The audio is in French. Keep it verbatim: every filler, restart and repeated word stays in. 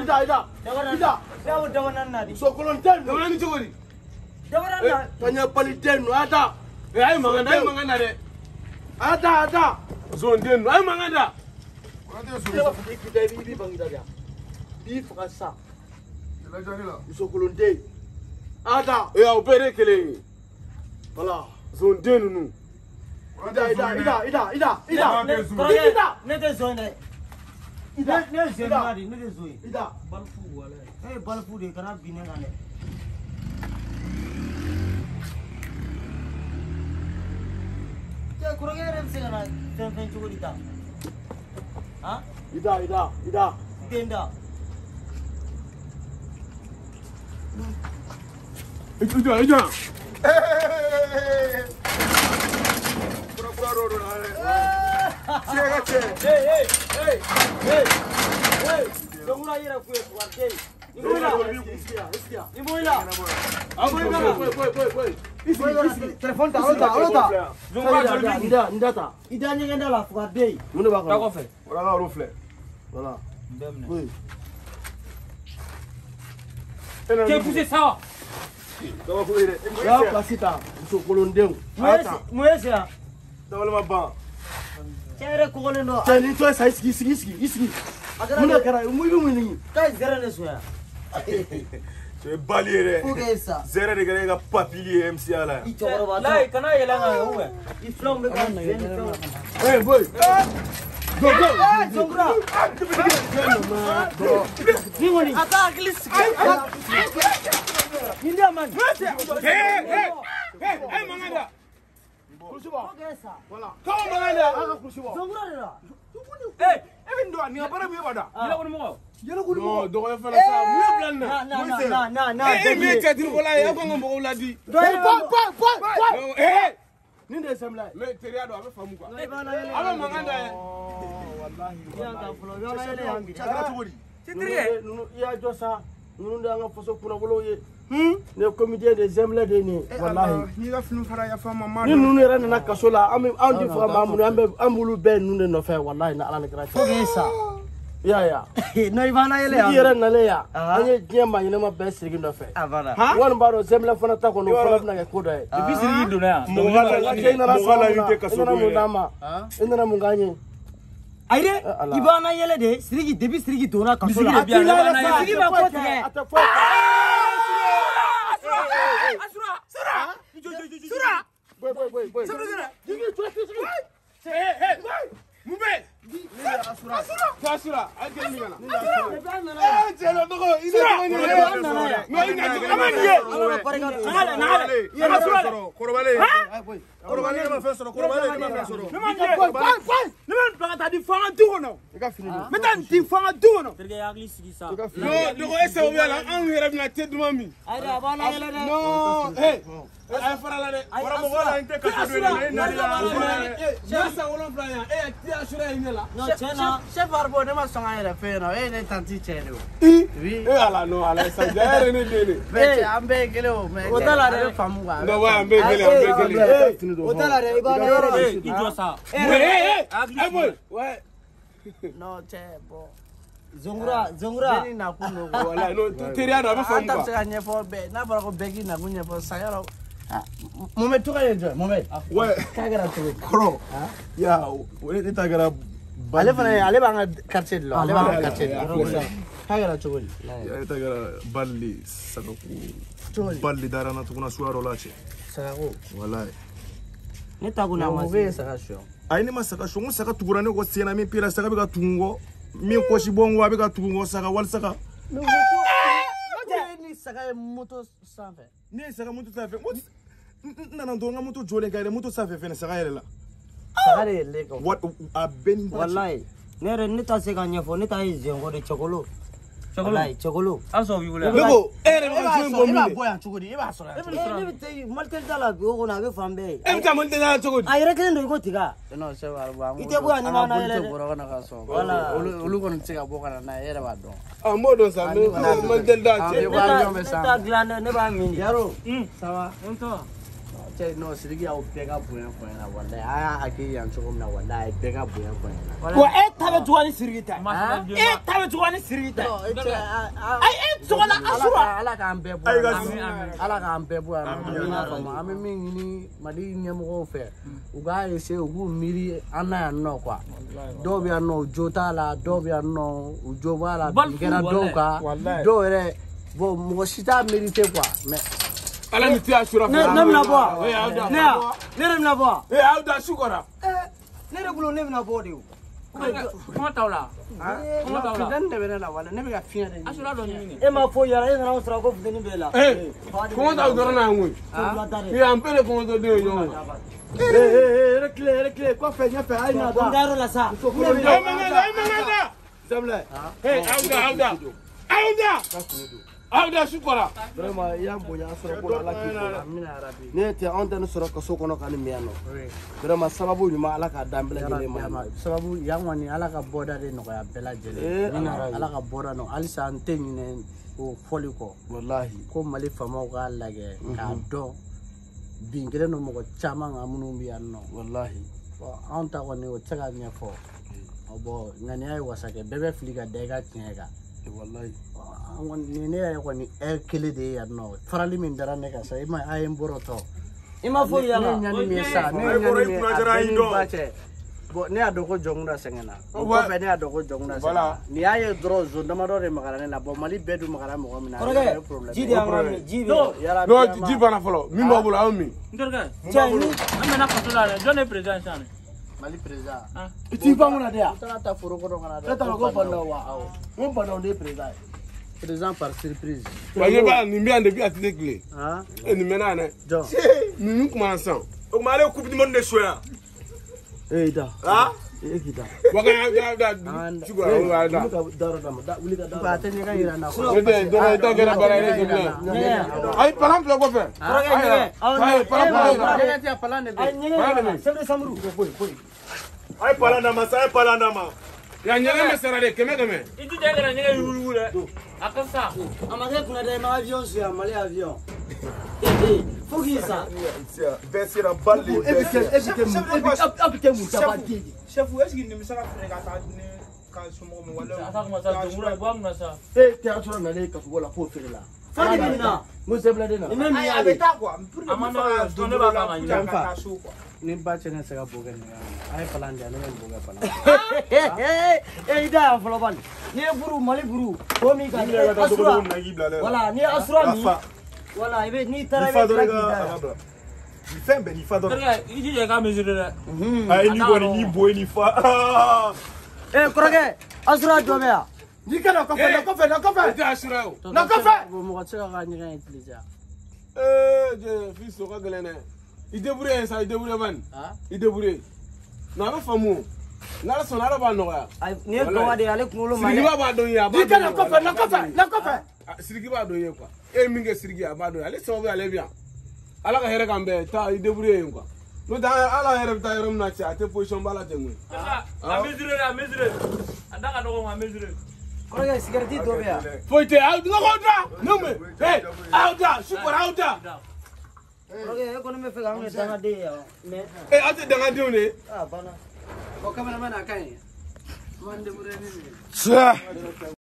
ida ida ida Siapa dawanan nadi? Sokolon ten. Dawanan ni cogodi. Dawanan na. Tanya pali ten ada. Eh ay manganda ay manganda de. Ada ada. Zone ten ay manganda. Siapa kita ini bang ida dia. Bi frasa. Sokolon ten. Ada. Eh opere kele. Voilà. Zone ten nu. Ida ida ida ida ida ida. Ida. Ne de zone. Ida ne zone nadi ne de zone. Ida. Balfu wala. Eh balfu de kana binen kane. Ya kurang era bisa kana ten cukup ida. Hah? Ida ida ida. Ida. Itu itu itu. Chega che. Hey hey hey hey hey. Zongura ira kuye kuarte. Iboila. Iskia. Iboila. Iboila. Foi foi foi foi. Telepon tak ada tak ada. Zongura ida ida ida ta. Ida nya ngenda la kuarte. Mune ba Tak kofe. Ora nga rufle. Voilà. Demne. Oui. Ke pousse ça. Dawa ko ire. Ya pasita. Sokolon ten. Muese muese ya. Dawa ma ba. Chere ko golen do. Tani to sai ski ski ski ski. Mune kara mu bi mu ni. Kai zera ne soya. C'est baliere. Oke sa. Zera de gare ga papilier M C ala. I choro ba. Lai kana yela nga uwe. I flom de kan. Eh boy. Go go. Zongura. Ningoni. Ata aklis. India man. Hey hey. Hey, hey manganda. Kusiba. Oke sa. Voilà. Kamu manganda. Aka kusiba. Zongura de. Eh, even do ni abara mi bada. Ila ko mo. Yelo kudu. No, do ko fala sa. Mu plan na. Na na na na na. Eh, me chatir wala ya ko ngam ko ladi. Pa pa pa pa. Eh. Ni de semla. Me teriado abe famu kwa. Abe Abe manganda. Wallahi. Ya ka fulo yo na ele yangi. Chakra tugori. Titrige. Nunu ya josa. Nunu da nga foso kuna wolo ye. Hmm? Ne comité des zemla de ni. Wallahi. Ni ga finu fara ya fama ma. Ni nunu era na kasola. Am am di fra mamu ambe ambulu ben nunu no fa wallahi na ala na grati. Oke sa. Ya ya. No ibana ele Ni era na le ya. Ah. Anye jema ni ma be sirgi no fa. Avara. Won baro zemla fana ta ko no fana na ke kodo e. Ibi sirgi do na. Mo wala ni mo wala ni te kaso Ina do. mu nama. Ina na mu nganye. Aire ibana yele de sirgi debi sirgi do na kasola. Sirgi ba ko tige. Asura. Sura. Sura. Boy boy boy boy. Sura. Hey hey. Mube. Asura. Asura. Ajel ni gana. Eh, jelo dogo. Ina dogo ni. No ina dogo. Amani ye. Nagale nagale. Yana sura. Korobale. Korobale ma fe soro. Korobale ma fe soro. Boy boy boy. Ne man plata di fanga duono. Ka fini. Metan di fanga duono. Terge yagli sigi sa. No, dogo ese o yala an hera bina tedu mami. Aire abana yele de. No, hey. Ay fara la de. Fara mo wala inte ka tudu ni na la. Jasa wolon playa. Eh, ti asura inela. No chena. Chef Arbo ne ma songa ere fe no e ne tanti chene o. Eh, ala no, ala sa jare ni dele. Be ambe gele o me. Odala de famu wa. No wa ambe gele, ambe gele. Odala de ibana yele de. Ijosa. Eh, eh, eh. Boy. We. No che bo. Zongura, zongura. Beni na kuno. Wala no, teriado abe famu Anta kwa. se anye fo be na bara ko begi na kunye fo sayaro. Mohamed to kale jo, Mohamed. Ouais. Kagara to. Kro. Ya, wele teta gara. Ale fana ale banga quartier de lo. Ale banga Ah, quartier. yeah. Kagara to goli. Ya teta gara balli sakaku. Toli. Balli dara na tukuna suaro lache. Sako. Wallahi. Ne taguna Mo masi. be saka sho. Aini masaka shongo saka tugura ne ko sena mi pira saka be ka tungo. Mi ko shi bongo abe ka tungo saka wal saka. No ko. Ni saka moto sanfɛ. Ne saka mutu safe. Nana ndonga mutu jole gaire mutu safe fene saka yele la. Saka de le ko. What a ben Wallahi. Ne re ne ta se ka nyefo ne ta yi zengo de chokolo. Wallahi chokolo. Aso bi wala. Lego, ere ba Eba jin bo so, eba mi. boya chugudi, eba so. Ne bi te maltel dala bi o na be fambe. Em ta mon tena chogo. Ayre kelen do ko tiga. No se wa ba. Ite boya ni mana yele de. Boro kana ka so. Wala. Olu kono tiga bo kana na ere ba do. Ah modo sa me mon del da che. Ba yo me Ne sa. ta glande ne ba mini. Yaro. Ça va? Ento. cɛ non Sidiki y'aw bɛɛ ka bonya fɔ n ɲɛna walahi a y'a hakili yan cogo min na walahi a ye bɛɛ ka bonya fɔ n ɲɛna. Wa e ta bɛ cogo ni Sidiki ta e ta bɛ cogo ni Sidiki ta ayi e cogo la Asura Ala k'an bɛɛ bɔ Ala k'an bɛɛ bɔ yan nɔ an bɛ min ɲini Mali ɲɛmɔgɔw fɛ u k'a essayer u k'u miiri an na yan nɔ quoi dɔw bɛ yan nɔ u jo t'a la dɔw bɛ yan nɔ u jo b'a la bin kɛra dɔw kan dɔw yɛrɛ bon mɔgɔ si t'a mérité quoi mais ala ni tiya sura ne ne bɛna bɔ ne ya ne yɛrɛ bɛna bɔ eh aw da su kɔrɔ ne yɛrɛ bolo ne bɛna bɔ de o kuma t'aw la kuma t'aw la funtɛni de bɛ ne la wala ne bɛ ka fiɲɛ de Asura dɔ ɲini e ma fɔ yàrá e nana sɔrɔ ko funtɛni b'e la eh kɔngɔ t'aw dɔrɔn n'a ŋun i y'an bɛɛ de kɔngɔ tɔ den ye ɲɔgɔn Reclé, reclé, quoi faire, faire, aïe, n'a Bon, garo la sa. Hey, Aouda, Aouda, Aouda, Aouda, Soukora. Vraiment, il y a un bon sɔrɔ ko Ala k'i fo. Ne tɛ anw tɛ ne sɔrɔ kaso kɔnɔ ka ni mɛn yan nɔ. Vraiment sababu ɲuman Ala k'a d'an bɛɛ lajɛlen ma. Sababu yan kɔni Ala ka bɔda de nɔgɔya bɛɛ lajɛlen. Ala ka bɔda nɔ halisa an tɛ ɲinɛ o fɔli kɔ. Wallahi. Ko Mali faamaw k'a lajɛ k'a dɔn bin kelen don mɔgɔ caman kan minnu bɛ yan nɔ. Wallahi. Anw ta kɔni o tɛ se ka ɲɛfɔ. Bon ŋaniya ye wasa kɛ bɛɛ bɛ fili ka da i ka tiɲɛ kan. Wallahi. Ni ne yɛrɛ kɔni heure kelen de ye yan nɔ farali min dara ne kan sa i ma a ye n bɔrɔ tɔ. I ma fɔ yala. Ne ɲani min ye sa ne ɲani min ye a bɛɛ ni ba cɛ. Bon ne y'a dɔn ko jɔnkunda sɛgɛnna. O kɔfɛ ne y'a dɔn ko jɔnkunda sɛgɛnna. Ni y'a ye dɔrɔn zone damadɔ de magara ne la bon Mali bɛɛ dun magara mɔgɔ min na. Kɔrɔkɛ ji de y'an ka min ji bɛ. Non ji banna fɔlɔ min b'a bolo aw min. N terikɛ Cɛ ni an mɛna faso la dɛ jɔn ye président sisan dɛ. Mali président. I t'i ban kunna de yan. U taara ta foro kɔnɔ ka na dɛ. E t'a dɔn ko Bandaw wa? Awɔ. N ko Bandaw de ye président ye. Président par surprise. Wa ye ba nin bɛ yan depuis a tɛ tile. Han. E nin mɛnna yan dɛ. Jɔn. Nin kuma san. O kuma ale ye coupe du monde de so yan. Eh da. Ah? E k'i da. Wa ka ya da Soukora o ya da. Wuli ka dayɔrɔ d'a ma. Da wuli ka Ba dayɔrɔ. tɛ ɲɛgɛn yira n na. Ne tɛ dɔgɔ tɛ kɛra baara yɛrɛ de bilen. Ayi palan filɛ kɔfɛ. Ayi palan filɛ. Ɲɛgɛn tɛ palan de bɛ. Ay ɲɛgɛn c'est vrai samuru. A ye palan d'a ma sa, a ye palan d'a ma. Ya ɲɛgɛn bɛ sara de kɛmɛ kɛmɛ. I jija i kana ɲɛgɛn yugu dɛ a ka sa. A ma kɛ kunna dɛ i ma avion suya Mali avion. Eh faut qu'il sa. Bɛɛ sera balle de E bɛ kɛ e bɛ kɛ mun e bɛ aw bɛ kɛ mun daba den ye. Chef, est-ce qu'il ne me sera pas ka taa ni ka somɔgɔw ma wala. A ta kuma sa jɔnkura bɔ mun na sa. E tɛ sɔrɔ nalen ka fɔ la k'o feere la. Fadi bɛ na. N ko Zebla de nana. Ni min Ayi a y'a bɛ taa quoi. Pour A ma nɔgɔ dɔn ne b'a fɔ a ma ɲinɛ. ka taa so quoi. Ni ba cɛ ne se ka bo kɛ ɲɛgɛn na. A ye palan di yan ne bɛ bo kɛ palan. Eh i da yan fɔlɔ bani. Ni ye buru Mali buru ko min ka Asura. Voilà ni Asura min. Voilà i bɛ n'i taara i bɛ tila k'i da yan. Fɛn bɛɛ ni fa dɔrɔn. Terikɛ i jija i ka mesure dɛ. A ye ni kɔni ni bo ni fa. Eh kɔrɔkɛ Asura jɔ bɛ yan. N'i ka na kɔfɛ na kɔfɛ na O kɔfɛ. tɛ Asura o. Na kɔfɛ. Bon mɔgɔ tɛ se ka ka ɲɛgɛn utiliser. Ee je fils o ka gɛlɛn dɛ. I débrouille sa i débrouille bani. I débrouille. Non a bɛ faamu. N'Ala sɔnna Ala b'a nɔgɔya. Nin ye gɔngɔn de ye ale kunkolo ma. Sirikiba b'a dɔn ye a b'a dɔn. N'i ka na kɔfɛ na kɔfɛ na kɔfɛ. Siriki b'a dɔn ye quoi. E ye min kɛ Siriki ye a b'a dɔn ye ale sababu ale bɛ yan. Ala ka hɛrɛ k'an bɛɛ taa i débrouille yen quoi. N'o tɛ Ala yɛrɛ bɛ taa yɔrɔ min na cɛ a tɛ position ba la ten koyi. A mesure dɛ a mesure a da ka dɔgɔ a mesure. Kɔrɔkɛ cigarette dɔ bɛ yan. Foyi tɛ aw nɔgɔ da ne mɛ ee aw da Soukora aw da. Kɔrɔkɛ e kɔni bɛ fɛ k'anw kɛ dangaden ye yan mais. Ee aw tɛ dangadenw de ye. Ah banna. O kameraman a ka ɲi. Man débrouiller ni nin ye. Tiɲɛ.